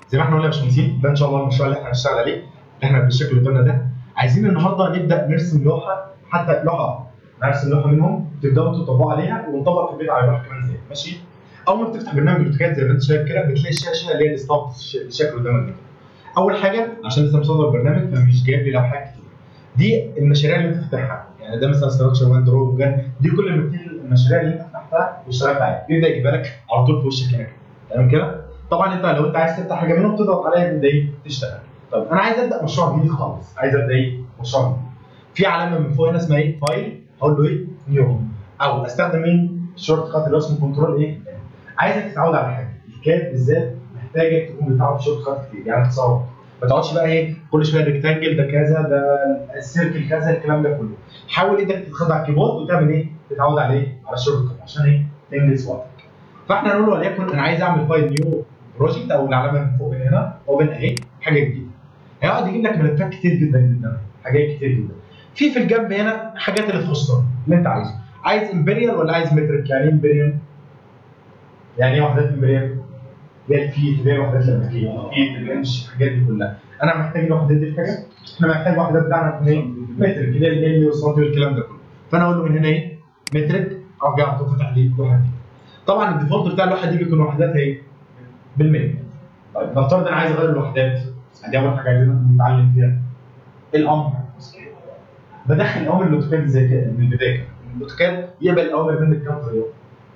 زي ما احنا قلنا يا باشمهندسين، ده ان شاء الله المشروع اللي احنا هنشتغل عليه، اللي احنا بالشكل اللي قدامنا ده. عايزين النهارده نبدا نرسم لوحه، حتى لوحه نرسم لوحه منهم تبداوا تطبقوا عليها، ونطبق في البيت على لوحه كمان زي ماشي. اول ما بتفتح برنامج الاوتوكاد زي ما انت شايف كده، بتلاقي الشاشه اللي هي الستارت الشكل قدامك ده. اول حاجه عشان لسه مصدر البرنامج فمش جايب لي لوحات كتير. دي المشاريع اللي انت فتحتها، يعني ده مثلا ستراكشر 1 درو، دي كل المشاريع اللي انت فتحتها واشتغلت عليها، بيبدا يجيبها لك على طول في وشك هنا كده، تمام كده؟ طبعا انت لو انت عايز تفتح حاجه منهم تضغط عليها تبدا ايه؟ تشتغل. طب انا عايز ابدا مشروع جديد خالص، عايز ابدا ايه؟ مشروع جديد. في علامه من فوق هنا اسمها ايه؟ فايل، هقول له ايه؟ نيو، او استخدم ايه؟ شورت كات اللي هو اسمه كنترول ايه؟ عايزك تتعود على حاجه، الكاد بالذات محتاجك تكون بتعرف شورت كات كتير، يعني تصور ما تقعدش بقى ايه كل شويه ريكتانجل ده كذا، ده السيركل كذا، الكلام ده كله. حاول ايدك تتخضع على الكيبورد وتعمل ايه؟ تتعود عليه على الشورت كات عشان ايه؟ تنجز وقتك. فاحنا نقول له وليكن انا عايز اعمل فايل نيو بروجكت، او العلامه من فوق من هنا اوبن اهي، حاجه جديده. هيقعد يجيب لك ملفات كتير جدا جدا، حاجات كتير جدا. في الجنب هنا حاجات اللي تخصك اللي انت عايزه. عايز امبريال ولا عايز مترك؟ يعني ايه امبريال؟ يعني ايه وحدات امبريال؟ اللي هي الفيت، اللي هي الوحدات الامريكيه، الفيت، الانش، الحاجات دي كلها. انا محتاج الوحدات دي في حاجه؟ احنا محتاج وحدات بتاعنا تكون ايه؟ مترك، اللي هي الملي والسنتي والكلام ده كله. فانا اقول له من هنا ايه؟ مترك، ارجع على طول فتح لي اللوحه دي. طبعا الديفولت بتاع اللوحه دي بيكون وحداتها ايه؟ بالملي. طيب نفترض انا عايز اغير الوحدات، دي اول حاجه عايزين نتعلم فيها. الامر بدخل اوامر الاوتوكاد زي كده من البدايه. الاوتوكاد يقبل الاوامر منك كام طريقه؟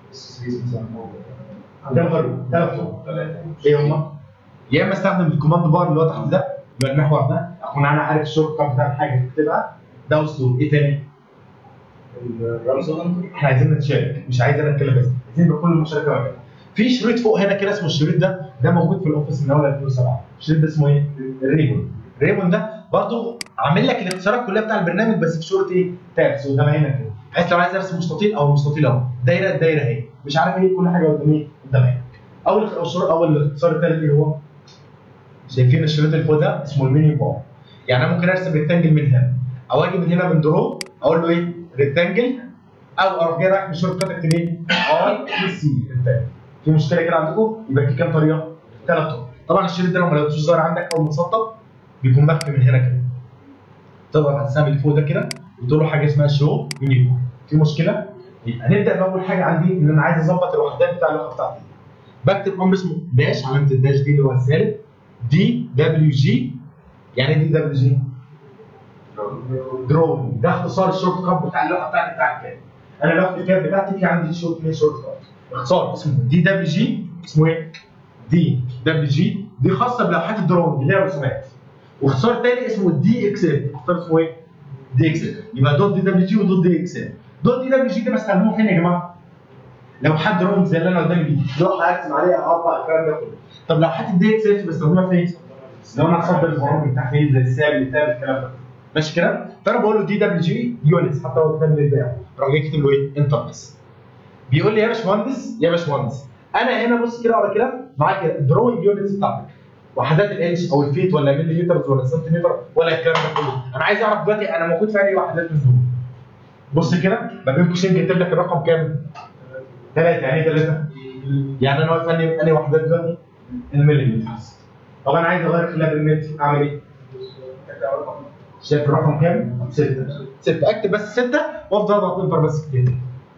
كام طريقه؟ ثلاث طرق. ايه هما؟ يا اما استخدم الكوماند بار اللي هو تحت ده، اللي هو المحور ده، اكون انا عارف الشورت كات بتاع الحاجه تكتبها، ده اسلوب. ايه تاني؟ احنا عايزين نتشارك، مش عايز انا اتكلم بس، عايزين يبقى كل المشاركه واحده. في شريط فوق هنا كده اسمه الشريط ده موجود في الاوفيس من اول 2007. الشريط ده اسمه ايه؟ ريبون. ريبون ده برضه عامل لك الاختصارات كلها بتاع البرنامج بس في صوره ايه؟ تابس قدام عينك كده، بحيث لو عايز ارسم مستطيل او مستطيل اهو، دايره الدايره اهي، مش عارف ايه، كل حاجه قدام ايه؟ قدام عينك. اول الاختصار الثالث ايه هو؟ شايفين الشريط اللي فوق ده اسمه المينيو بار. يعني انا ممكن ارسم ريكتانجل من هنا، او اجي من هنا من درو اقول له ايه؟ ريكتانجل، او اروح جاي رايح من الشورت كات اكتب ايه؟ اي سي ريكتانجل. في مشكله كده عندكم؟ يبقى في كام طريقه؟ ثلاث طرق. طبعا الشريط ده لو ما لقيتوش ظاهر عندك او متسطب بيكون مخفي من هنا كده. تضغط على السهم اللي فوق ده كده وتقول له حاجه اسمها شو مينيو بار. في مشكله؟ يبقى هنبدا باول حاجه عندي ان انا عايز اظبط الوحدات بتاع اللوحه بتاعتي. بكتب امر اسمه داش، علامه الداش دي اللي هو السالب، دي دبليو جي. يعني ايه دي دبليو جي؟ درو. ده اختصار الشورت كات بتاع اللوحه بتاعتي بتاع الكاد. انا لوحه الكاد بتاعتي في عندي شورت كات، اختصار اسمه دي دبليو جي. اسمه ايه؟ دي دبليو جي، دي خاصه بلوحات الدرون اللي هي رسومات. واختصار تاني اسمه دي اكسل، اختصار اسمه ايه؟ دي اكسل. يبقى دوت دي دبليو جي ودوت دي اكسل. دوت دي دبليو جي ده بستخدموه فين يا جماعه؟ لو حد درون زي اللي انا قدامي دي، لوحه ارسم عليها اقطع الكلام ده كله. طب لو حد الدي اكسل بستخدمها فين؟ لو انا هصدر البرامج التحليل زي الساب التاب الكلام ده. ماشي كده؟ فانا بقول له دي دبليو جي يونتس، حتى هو كتاب للبيع، راح جاي كاتب له ايه؟ انتر بس. بيقول لي يا باشمهندس يا باشمهندس، انا هنا بص كده ورا كده معاك الدروينج يونتس بتاعتك، وحدات الانش او الفيت ولا ملي متر ولا سنتيمتر ولا الكلام ده كله. انا عايز اعرف دلوقتي انا موجود في انهي وحدات من دول. بص كده ما بين قوسين كاتب لك الرقم كام؟ 3. يعني ايه 3؟ يعني انا واقف انهي وحدات دلوقتي؟ الملي. طب انا عايز اغير خلاف المتر، اعمل ايه؟ شايف الرقم كام؟ 6. 6 اكتب بس 6 وافضل اضغط انتر بس كده.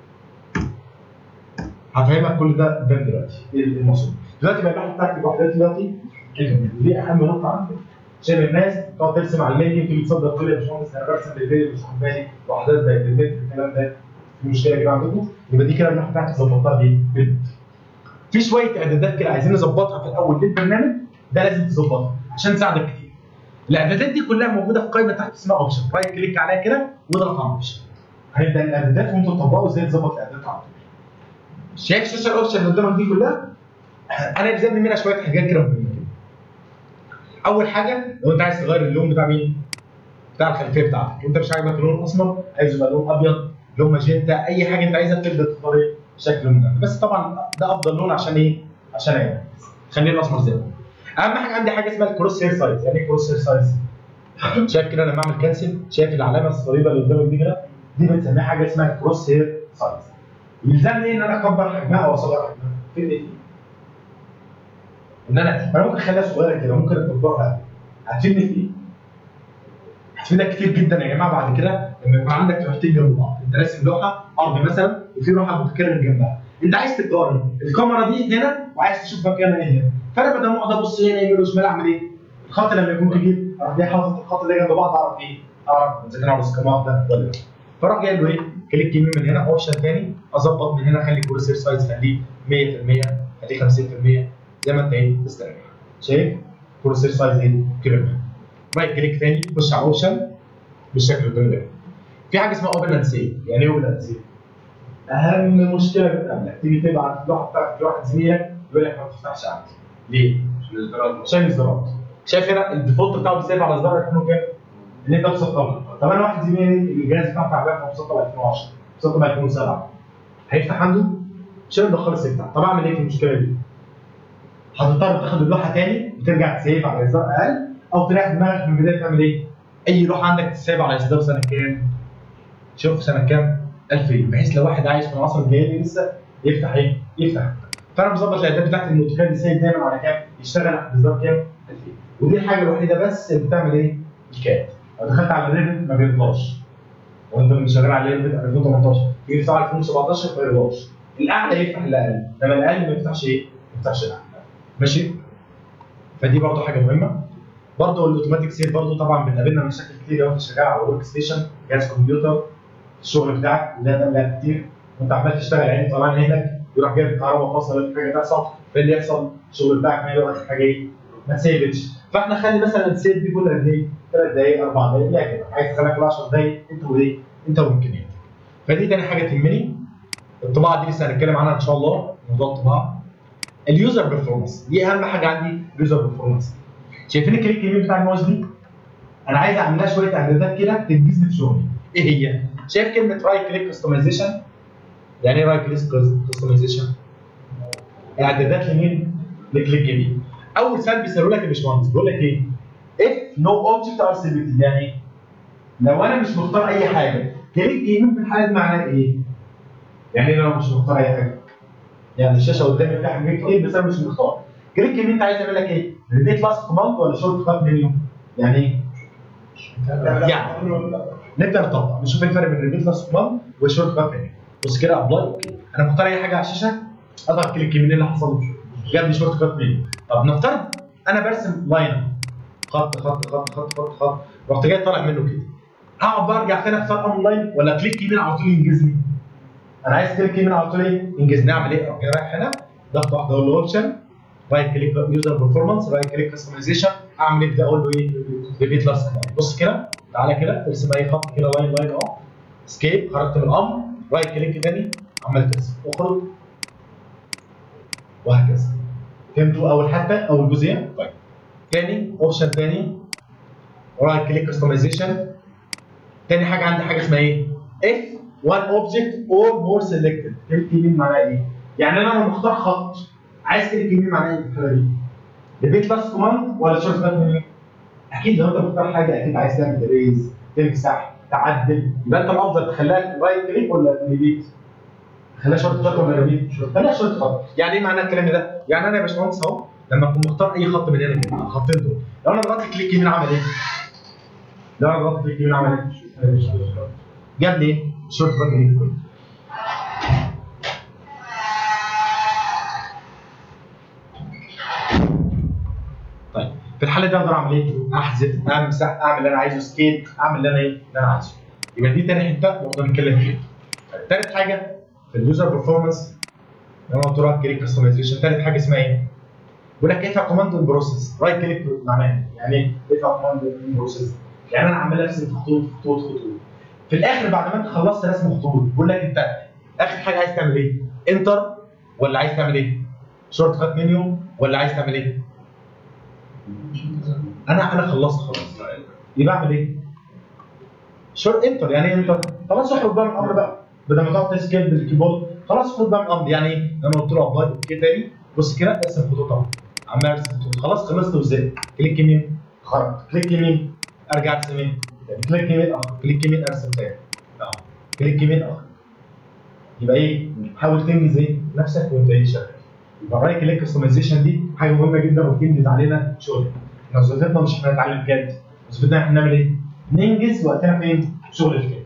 هفهمك كل ده قدام دلوقتي ايه المقصود. دلوقتي بقى اللوحه بتاعتي الوحدات دلوقتي دي اهم نقطه عندي. شايف الناس تقعد ترسم على الملي، تيجي تصدر تقول يا باشمهندس انا برسم بالملي مش واخد بالي، وحدات بقت بالمتر، الكلام ده في مشكله كده عندكم. يبقى دي كده اللوحه بتاعتي ظبطتها دي بالمتر. في شويه اعدادات كده عايزين نظبطها في الاول للبرنامج، ده لازم تظبطها عشان تساعدك كتير. الاعدادات دي كلها موجوده في قائمه تحت اسمها اوبشن، رايت كليك عليها كده واضغط على اوبشن. هنبدا الاعدادات وانتوا تطبقوا ازاي تظبط الاعدادات على طول. شايف الشاشه الاوبشن اللي قدامك دي كلها؟ انا بزود منها شويه حاجات كده مهمه. اول حاجه لو انت عايز تغير اللون بتاع مين؟ بتاع الخلفيه بتاعتك، انت مش عاجبك اللون اسمر، عايز يبقى لون ابيض، لون ماجنتا، اي حاجه انت عايزها تبدا تختار ايه؟ شكل من ده، بس طبعا ده افضل لون عشان ايه؟ عشان ايه؟ خليه الاسمر زي ما هو. اهم حاجه عندي حاجه اسمها الكروس هير سايز. يعني ايه كروس هير سايز؟ شايف كده لما اعمل كانسل، شايف العلامه الصليبه اللي قدامك دي كده؟ دي بنسميها حاجه اسمها الكروس هير سايز. يلزمني ان انا اكبر حجمها او اصغر حجمها. فين دي؟ ان انا ممكن اخليها صغيره كده، ممكن اكبرها. هتفيدني في ايه؟ هتفيدك كتير جدا يا جماعه بعد كده لما يكون عندك لوحتين جنب بعض، انت راسم لوحه ارض مثلا وفي لوحه متكرر جنبها، انت عايز تقارن الكاميرا دي هنا وعايز تشوف مكانها ايه هنا، فانا بدل ما اقعد ابص هنا يمين وشمال اعمل ايه؟ الخط لما يكون كبير اروح جاي حاطط الخط اللي جنب بعض، اعرف ايه؟ اعرف اذا كان على سكان واحده ولا لا. فراح جاي له ايه؟ كليك يمين من هنا، اوبشن ثاني اظبط من هنا، اخلي كروسير سايز خليه 100%، خليه 50%، زي ما انت ايه تستريح. شايف؟ كروسير سايز ايه؟ كده. رايت كليك ثاني، خش على اوبشن بالشكل ده. في حاجه اسمها اوبن اند سيف. يعني ايه اوبن اند سيف؟ اهم مشكله بتقابلك تيجي تبعت اللوحه بتاعتك لواحد زميلك يقول لك ما تفتحش عندي. ليه؟ عشان الاصدارات. شايف هنا الديفولت بتاعه بيسيف على اصدار 2000 وكام؟ اللي انت مسطبها. طب انا واحد زميلي الجهاز بتاعه تعبان فمسطب 2010 مسطب 2007 هيفتح عنده؟ مش هيقدر خالص يفتح. طب اعمل ايه في المشكله دي؟ هتضطر تاخد اللوحه ثاني وترجع تسيف على اصدار اقل، او تريح دماغك من البدايه تعمل ايه؟ اي لوحه عندك تسيب على اصدار سنه كام؟ شوف سنه كام؟ 2000، بحيث لو واحد عايش في العصر الجاهلي لسه يفتح ايه؟ يفتح. فانا مظبط الاعداد بتاعت النوتيفاي دي سيب دايما على كام؟ يشتغل على اصدار كام؟ 2000. ودي الحاجه الوحيده بس اللي بتعمل ايه؟ الكاد. لو دخلت على الريفت ما بيرضاش. وانت شغال على الريفت 2018 يجي يفتح 2017 ما يرضاش. الاعلى يفتح الاقل، انما الاقل ما يفتحش ايه؟ ما يفتحش الاعلى. ماشي؟ فدي برضه حاجه مهمه. برضه الاوتوماتيك سيف برضه طبعا بتقابلنا مشاكل كتير لو انت شغال على ورك ستيشن، جهاز كمبيوتر، الشغل بتاعك لا تقلق كتير وانت عمال تشتغل عيني طالعين عينك، يروح جايب الكهرباء فاصله حاجه تحصل، فايه اللي يحصل؟ الشغل بتاعك ما يروح حاجه ايه؟ ما تسيبش. فاحنا خلي مثلا السيف دي كل قد ايه؟ 3 دقائق 4 دقائق، لا كده عايز تخليها كل 10 دقائق انت وايه؟ انت وامكانياتك. فدي تاني حاجه تهمني. الطباعه دي لسه هنتكلم عنها ان شاء الله، موضوع الطباعه. اليوزر بيرفورمانس دي اهم حاجه عندي. اليوزر بيرفورمانس شايفين الكليك اليمين بتاع الماوس دي؟ انا عايز اعمل لها شويه اعدادات كده تنجز لي في شغلي. ايه هي؟ شايف كلمه رايت كليك كستمايزيشن؟ يعني ايه رايت كليك كستمايزيشن؟ اعدادات لمين؟ لكليك يمين. اول سؤال بيسالوا لك يا باشمهندس بيقول لك ايه؟ if no object are selected، يعني ايه؟ لو انا مش مختار اي حاجه، كليك يمين في الحاله دي معناه ايه؟ يعني ايه لو مش مختار اي حاجه؟ يعني الشاشه قدامي فيها حاجات كتير بس انا مش مختار. كليك يمين انت عايز يعمل لك ايه؟ ريبيت لاست كوماند ولا شورت كات منيو؟ يعني ايه؟ يعني نبدا نطبق نشوف الفرق بين الريبيت لاست كوماند والشورت كات منيو. بص كده ابلاي اوكي، انا مختار اي حاجه على الشاشه اضغط كليك يمين، اللي حصل جاب لي شورت كات منيو. طب نفترض انا برسم لاين خط خط خط خط خط خط، رحت جاي طالع منه كده، هقعد بقى ارجع تاني اختار اون لاين ولا كليك يمين على طول ينجزني؟ انا عايز كليك يمين على طول ايه؟ ينجزني. اعمل ايه؟ اروح رايح هنا ضغط واحده اقول له اوبشن، رايت كليك يوزر بيرفورمانس، رايت كليك كستمايزيشن، اعمل ايه؟ اقول له ايه؟ ريبيت لاست كوماند. بص كده تعالى كده ارسم اي خط كده لاين لاين اهو، اسكيب، خرجت من الامر، رايت كليك تاني عملت ترسم، اخرج وهكذا. فهمتوا اول حتى اول جزئيه؟ طيب تاني اوبشن تاني، رايت كليك كستمايزيشن. تاني حاجه عندي حاجه اسمها ايه؟ اف one object or more selected. كليك يمين معناها ايه؟ يعني انا مختار خط عايز كليك يمين معناها ايه في الحاله دي؟ ريبيت لاست كوماند ولا شورت كات منيو؟ اكيد لو انت مختار حاجه اكيد عايز تعمل ريز، تمسح، تعدل، يبقى انت الافضل تخليها رايت كليك ولا ريبيت؟ خليها شورت كات ولا ريبيت؟ خليها شورت كات. يعني ايه معنى الكلام ده؟ يعني انا يا باشمهندس اهو لما اكون مختار اي خط من هنا كده الخطين دول، لو انا ضغطت كليك يمين عمل ايه؟ لو انا ضغطت كليك يمين عمل ايه؟ جاب لي ايه؟ شورت كات منيو. طيب في الحاله دي اقدر اعمل ايه؟ احذف، امسح، اعمل اللي انا عايزه، سكيل، اعمل اللي انا ايه؟ اللي انا عايزه. يبقى دي تاني حته نقدر نتكلم فيها. تالت حاجه في اليوزر بيرفورمانس لو انا قلت له كليك كستمايزيشن، تالت حاجه اسمها ايه؟ بيقول لك كيف كوماند بروسيس. رايت كليك معناه يعني ايه؟ كيف كوماند بروسيس؟ يعني انا عمال ارسم خطوط خطوط خطوط. في الاخر بعد ما انت خلصت رسم خطوط بيقول لك انت اخر حاجه عايز تعمل ايه؟ انتر ولا عايز تعمل ايه؟ شورت كات منيو ولا عايز تعمل ايه؟ انا خلصت خلاص. يبقى اعمل ايه؟ شورت انتر. يعني ايه انتر؟ خلاص اخرج بقى من الامر بقى، بدل ما تقعد تسكيب بالكيبورد خلاص اخرج بقى من الامر. يعني ايه؟ انا قلت له ابلاي اوكي تاني، بص كده ارسم خطوط اهو، عمال ارسم خطوط، خلاص خلصت وزهقت، كليك يمين خرجت، كليك يمين ارجع ارسم تاني، كليك يمين اخرج، كليك يمين ارسم تاني اهو، كليك يمين اخرج. يبقى ايه؟ حاول تنجز ايه؟ نفسك وانت ايه شغال. يبقى الرايت كليك كستمايزيشن دي حاجه مهمه جدا وبتنجز علينا شغل. احنا وظيفتنا مش احنا نتعلم كاد، وظيفتنا احنا نعمل ايه؟ ننجز وقتنا فين؟ شغل الكاد.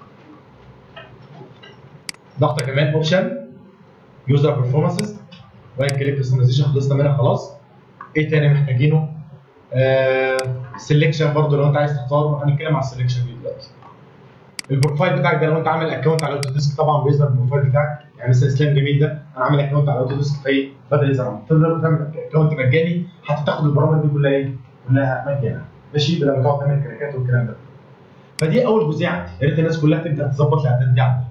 ضغطه كمان اوبشن يوزر بيرفورمانسز، رايت كليك كستمايزيشن خلصنا منها خلاص. ايه تاني محتاجينه؟ سelection برضه لو انت عايز تختار، هنتكلم على السelection دي دلوقتي. البروفايل بتاعك ده لو انت عامل اكونت على اوتوديسك طبعا بيظهر البروفايل بتاعك، يعني مثلا اسلام جميل ده انا عامل اكونت على اوتوديسك فايه؟ بدل يظهر تقدر تعمل اكونت مجاني حتى تاخد البرامج دي كلها ايه؟ كلها مجانا. ماشي؟ بدل ما تقعد تعمل كراكات والكلام ده. فدي اول جزئيه عندي، يا ريت الناس كلها تبدا تظبط الاعداد دي عندها.